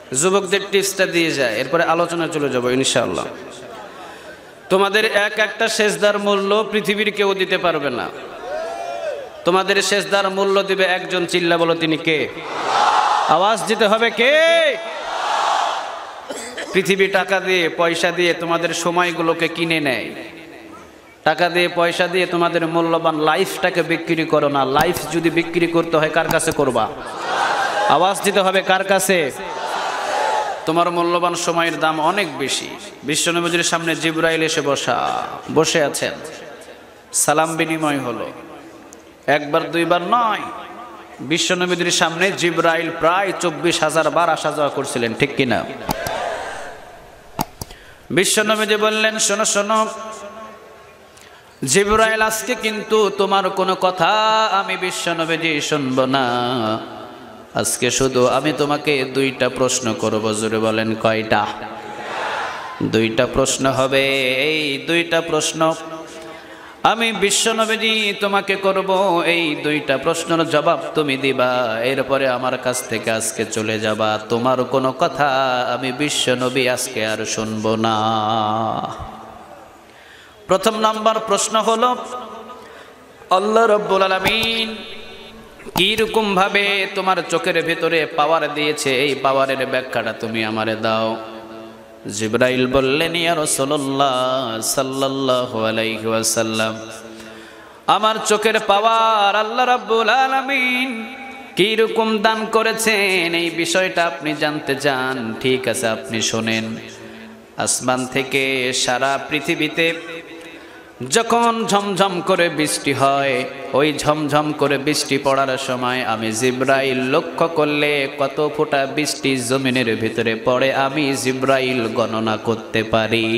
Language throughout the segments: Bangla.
যুবকদের টিপসটা দিয়ে যায়, এরপরে আলোচনা চলে যাব ইনশাআল্লাহ। তোমাদের এক একটা সেজদার মূল্য পৃথিবীর কেউ দিতে পারবে না। তোমাদের সেজদার মূল্য দিবে একজন, চিল্লা বলো তিনি কে? আওয়াজ দিতে হবে কে? পৃথিবী টাকা দিয়ে পয়সা দিয়ে তোমাদের সময়গুলোকে কিনে নেয়, টাকা দিয়ে পয়সা দিয়ে তোমাদের মূল্যবান লাইফটাকে বিক্রি করো না। লাইফ যদি বিক্রি করতে হয় কার কাছে করবা? আওয়াজ দিতে হবে কার কাছে? তোমার মূল্যবান সময়ের দাম অনেক বেশি। বিশ্বনবীর সামনে জিবরাইল এসে বসে আছেন, সালাম বিনিময় হলো, একবার দুইবার নয়। বিশ্বনবীর সামনে জিবরাইল প্রায় 24,000 বার আসা যাওয়া করছিলেন, ঠিক কিনা? বিশ্বনবী বললেন, শোনো শোনো জিবরাইল, আজকে কিন্তু তোমার কোনো কথা আমি বিশ্বনবী শুনবো না। আজকে শুধু আমি তোমাকে দুইটা প্রশ্ন করব। জোরে বলেন কয়টা? দুইটা প্রশ্ন হবে। এই দুইটা প্রশ্ন আমি বিশ্বনবী তোমাকে করব। এই দুইটা প্রশ্নের জবাব তুমি দিবা, এরপরে আমার কাছ থেকে আজকে চলে যাবা। তোমার কোনো কথা আমি বিশ্বনবী আজকে আর শুনবো না। প্রথম নাম্বার প্রশ্ন হলো, আল্লাহ রাব্বুল আলামিন কিরকম ভাবে তোমার চোখের ভিতরে পাওয়ার দিয়েছে, এই পাওয়ারের ব্যাখ্যাটা তুমি আমারে দাও। জিবরাইল বললেন, ইয়া রাসূলুল্লাহ সাল্লাল্লাহু আলাইহি ওয়াসাল্লাম, আমার চোখের পাওয়ার আল্লাহ রাব্বুল আলামিন কিরকম দান করেছেন এই বিষয়টা আপনি জানতে চান? ঠিক আছে, আপনি শোনেন। আসমান থেকে সারা পৃথিবীতে যখন ঝমঝম করে বৃষ্টি হয়, ওই ঝমঝম করে বৃষ্টি পড়ার সময় আমি জিবরাইল লক্ষ্য করলে কত ফোঁটা বৃষ্টি জমিনের ভিতরে পড়ে আমি জিবরাইল গণনা করতে পারি।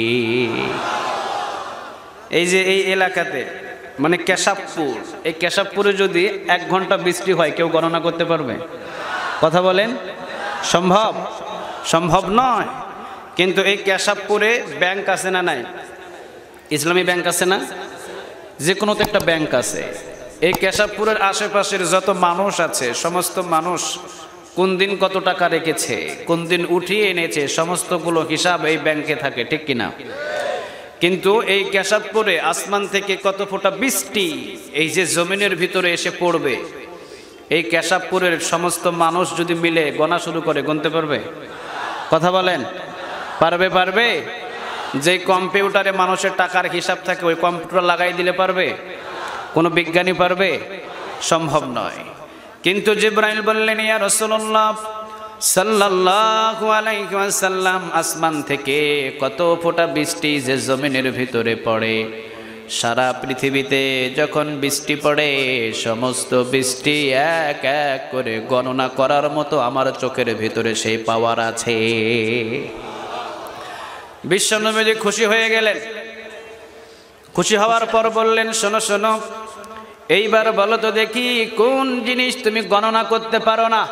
এই যে এই এলাকাতে মানে কেশবপুর, এই কেশবপুরে যদি 1 ঘন্টা বৃষ্টি হয় কেউ গণনা করতে পারবে? কথা বলেন, সম্ভব? সম্ভব নয়। কিন্তু এই কেশবপুরে ব্যাংক আছে না নাই? ইসলামী ব্যাংক আছে না? যে কোনো তো একটা ব্যাংক আছে। এই কেশবপুরের আশেপাশের যত মানুষ আছে, সমস্ত মানুষ কোন দিন কত টাকা রেখেছে, কোন দিন উঠিয়ে এনেছে, সমস্তগুলো হিসাব এই ব্যাংকে থাকে, ঠিক কিনা? কিন্তু এই কেশবপুরে আসমান থেকে কত ফোঁটা বৃষ্টি এই যে জমিনের ভিতরে এসে পড়বে, এই কেশবপুরের সমস্ত মানুষ যদি মিলে গণা শুরু করে গুনতে পারবে? কথা বলেন, পারবে? পারবে? যে কম্পিউটারে মানুষের টাকার হিসাব থাকে ওই কম্পিউটার লাগাই দিলে পারবে? কোনো বিজ্ঞানী পারবে? সম্ভব নয়। কিন্তু জিবরাইল বললেন, ইয়া রাসূলুল্লাহ সাল্লাল্লাহু আলাইহি ওয়াসাল্লাম, আসমান থেকে কত ফোঁটা বৃষ্টি যে জমিনের ভিতরে পড়ে, সারা পৃথিবীতে যখন বৃষ্টি পড়ে সমস্ত বৃষ্টি এক এক করে গণনা করার মতো আমার চোখের ভিতরে সেই পাওয়ার আছে। বিশ্বনবী খুশি হয়ে গেলেন। খুশি হওয়ার পর বললেন, শোনো শোনো, এইবার বলো তো দেখি কোন জিনিস তুমি গণনা করতে পারো না?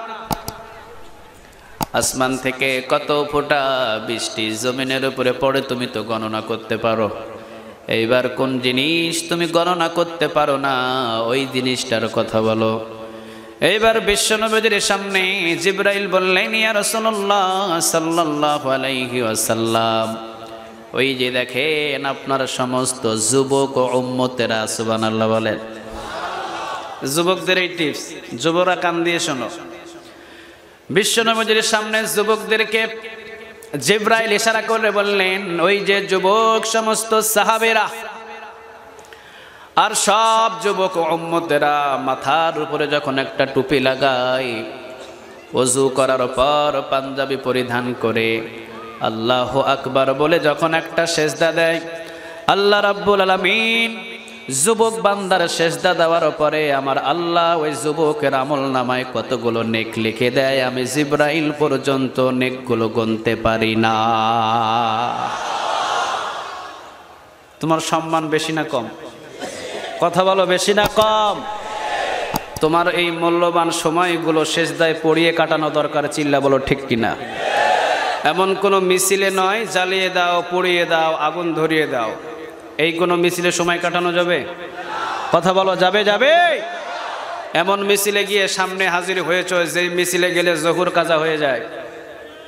আসমান থেকে কত ফোঁটা বৃষ্টি জমিনের উপরে পড়ে তুমি তো গণনা করতে পারো, এইবার কোন জিনিস তুমি গণনা করতে পারো না ওই জিনিসটার কথা বলো। এইবার বিশ্বনবীর সামনে জিবরাইল বললেন, ইয়া রাসূলুল্লাহ সাল্লাল্লাহু আলাইহি ওয়াসাল্লাম, ওই যে দেখেন আপনার সমস্ত যুবক ও উম্মতেরা, সুবহানাল্লাহ বলেন। যুবকদের এই টিপস, যুবরা কান দিয়ে শোনো। বিশ্বনবীর সামনে যুবকদেরকে জিবরাইল ইশারা করে বললেন, ওই যে যুবক সমস্ত সাহাবেরা আর সব যুবক ও উম্মতেরা মাথার উপরে যখন একটা টুপি লাগায়, ওযু করার পর পাঞ্জাবি পরিধান করে আল্লাহু আকবার বলে যখন একটা সেজদা দেয়, আল্লাহ রাব্বুল আলামিন যুবক বান্দার সেজদা দেওয়ার পরে আমার আল্লাহ ওই যুবকের আমল নামায় কতগুলো নেক লিখে দেয়, আমি জিবরাইল পর্যন্ত নেকগুলো গুনতে পারি না। তোমার সম্মান বেশি না কম? কথা বলো, বেশি না কম? তোমার এই মূল্যবান সময়গুলো সেজদায় পড়িয়ে কাটানো দরকার, চিল্লা বলো ঠিক কিনা? এমন কোনো মিছিলে নয় জ্বালিয়ে দাও, পুড়িয়ে দাও, আগুন ধরিয়ে দাও, এই কোনো মিছিলে সময় কাটানো যাবে? কথা বলো, যাবে? যাবে? এমন মিছিলে গিয়ে সামনে হাজির হয়েছ যেই মিছিলে গেলে জহুর কাজা হয়ে যায়,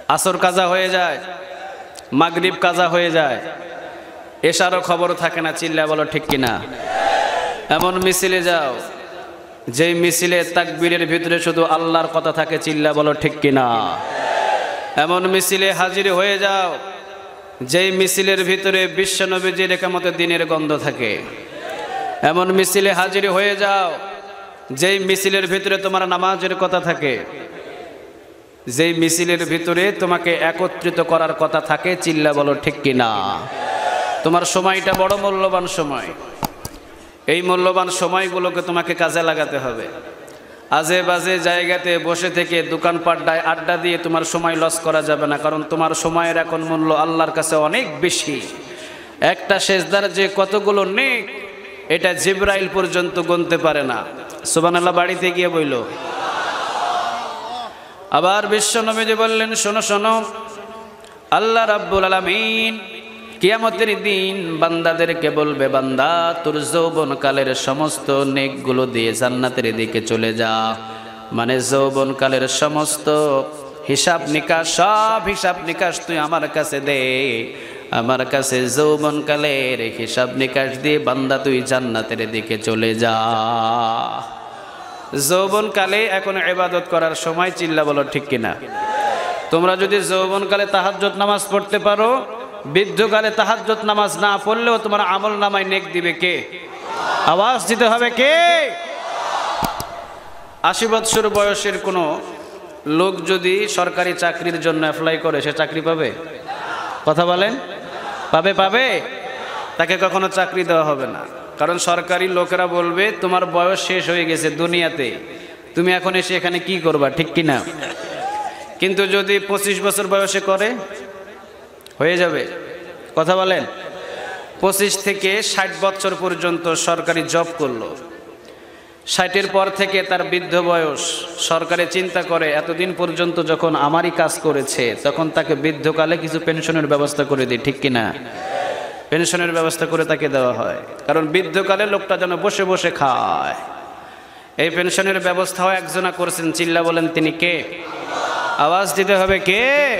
আসর কাজা হয়ে যায়, মাগরিব কাজা হয়ে যায়, এশারও খবর থাকে না। চিল্লা বলো ঠিক কিনা? এমন মিছিলে যাও যেই মিছিলে তাকবীরের ভিতরে শুধু আল্লাহর কথা থাকে। চিল্লা বলো ঠিক কিনা? এমন মিছিলে হাজির হয়ে যাও যেই মিছিলের ভিতরে বিশ্বনবীজির একামতে দ্বীনের গন্ধ থাকে। এমন মিছিলে হাজির হয়ে যাও যেই মিছিলের ভিতরে তোমার নামাজের কথা থাকে, যেই মিছিলের ভিতরে তোমাকে একত্রিত করার কথা থাকে। চিল্লা বলো ঠিক কিনা? তোমার সময়টা বড় মূল্যবান সময়। এই মূল্যবান সময়গুলোকে তোমাকে কাজে লাগাতে হবে। আজে বাজে জায়গাতে বসে থেকে দোকানপাট্টায় আড্ডা দিয়ে তোমার সময় লস করা যাবে না, কারণ তোমার সময়ের এখন মূল্য আল্লাহর কাছে অনেক বেশি। একটা সেজদার যে কতগুলো নেক, এটা জিবরাইল পর্যন্ত গুনতে পারে না। সুবহানাল্লাহ বাড়িতে গিয়ে বইল। আবার বিশ্বনবীজি বললেন, শোনো শোনো, আল্লাহ রাব্বুল আলামিন কিয়ামতের দিন বান্দাদেরকে বলবে, বান্দা তোর যৌবনকালের সমস্ত নেকগুলো দিয়ে জান্নাতের দিকে চলে যা। মানে যৌবনকালের সমস্ত হিসাব নিকাশ, সব হিসাব নিকাশ তুই আমার কাছে দে। আমার কাছে যৌবনকালের হিসাব নিকাশ দিয়ে বান্দা তুই জান্নাতের দিকে চলে যা। যৌবনকালে এখন ইবাদত করার সময়। চিল্লা বলো ঠিক কিনা? তোমরা যদি যৌবনকালে তাহাজ্জুদ নামাজ পড়তে পারো, বৃদ্ধকালে তাহাজ্জুদ নামাজ না পড়লেও তোমার আমল নামায় নেক দিবে কে? আওয়াজ দিতে হবে কে? ৮০ বছর বয়সের কোনো লোক যদি সরকারি চাকরির জন্য অ্যাপ্লাই করে, সে চাকরি পাবে? কথা বলেন, পাবে? পাবে? তাকে কখনো চাকরি দেওয়া হবে না, কারণ সরকারি লোকেরা বলবে তোমার বয়স শেষ হয়ে গেছে দুনিয়াতে, তুমি এখন এসে এখানে কি করবা, ঠিক কিনা? কিন্তু যদি 25 বছর বয়সে করে, হয়ে যাবে। কথা বলেন। 25 থেকে 60 বছর পর্যন্ত সরকারি জব করলো, 60-এর পর থেকে তার বৃদ্ধ বয়স। সরকারে চিন্তা করে এতদিন পর্যন্ত যখন আমারই কাজ করেছে, তখন তাকে বৃদ্ধকালে কিছু পেনশনের ব্যবস্থা করে দিই, ঠিক কিনা? পেনশনের ব্যবস্থা করে তাকে দেওয়া হয়, কারণ বৃদ্ধকালে লোকটা যেন বসে বসে খায়। এই পেনশনের ব্যবস্থাও একজনা করেছেন। চিল্লা বলেন, তিনি কে? আওয়াজ দিতে হবে কে?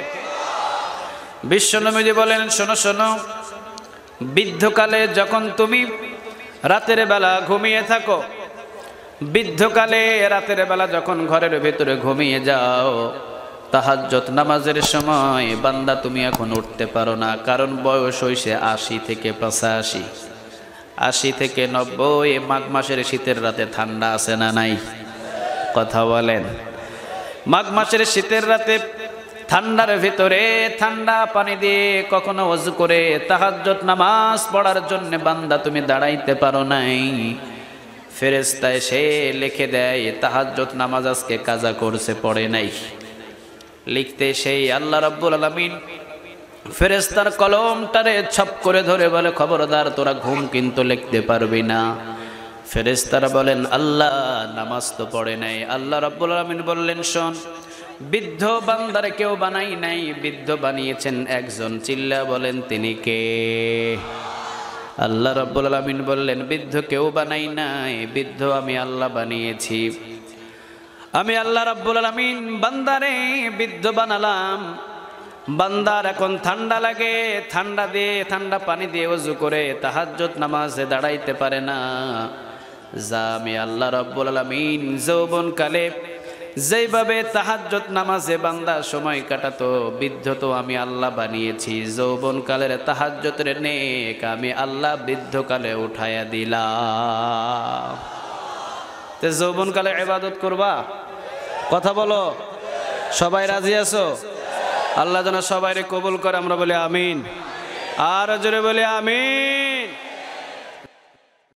বিশ্বনবীজি বলেন, শোনো শোনো, বৃদ্ধকালে যখন তুমি রাতের বেলা ঘুমিয়ে থাকো, বৃদ্ধকালে রাতের বেলা যখন ঘরের ভেতরে ঘুমিয়ে যাও, তাহাজ্জুদ নামাজের সময় বান্দা তুমি এখন উঠতে পারো না, কারণ বয়স হইছে 80 থেকে 85, 80 থেকে 90। মাঘ মাসের শীতের রাতে ঠান্ডা আছে না নাই? কথা বলেন। মাঘ মাসের শীতের রাতে ঠান্ডার ভিতরে ঠান্ডা পানি দিয়ে কখনো ওযু করে তাহাজ্জুদ নামাজ পড়ার জন্য বান্দা তুমি দাঁড়াইতে পারো নাই, ফেরেশতা এসে লিখে দেয় তাহাজ্জুদ নামাজ আজকে কাজা করছে, পড়ে নাই। লিখতে সেই আল্লাহ রাব্বুল আলামিন ফেরেশতার কলমটারে ছপ করে ধরে বলে, খবরদার তোরা ঘুম কিন্তু লিখতে পারবি না। ফেরেশতারা বলেন, আল্লাহ নামাজ তো পড়ে নাই। আল্লাহ রাব্বুল আলামিন বললেন, শোন, বৃদ্ধ বান্দারে কেউ বানাই নাই, বৃদ্ধ বানিয়েছেন একজন। চিল্লা বলেন, তিনি কে? আল্লাহ রাব্বুল আলামিন বললেন, বৃদ্ধ কেউ বানাই নাই, বৃদ্ধ আমি আল্লাহ বানিয়েছি। আমি আল্লাহ রাব্বুল আলামিন বান্দারে বৃদ্ধ বানালাম। বান্দার এখন ঠান্ডা লাগে, ঠান্ডা পানি দিয়ে ওযু করে তাহাজ্জুদ নামাজে দাঁড়াইতে পারে না। যা আমি আল্লাহ রাব্বুল আলামিন যৌবনকালে যেইভাবে তাহাজ্জুদ নামাজে বান্দা সময় কাটাতো, বৃদ্ধ তো আমি আল্লাহ বানিয়েছি। যৌবনকালের তাহাজ্জুদের নেক আমি আল্লাহ বৃদ্ধকালে উঠাইয়া দিলাম। তো যৌবনকালে ইবাদত করবা? কথা বলো, সবাই রাজি আছো? আল্লাহ যেন সবাইরে কবুল করে, আমরা বলি আমিন। আর জোরে বলি আমিন।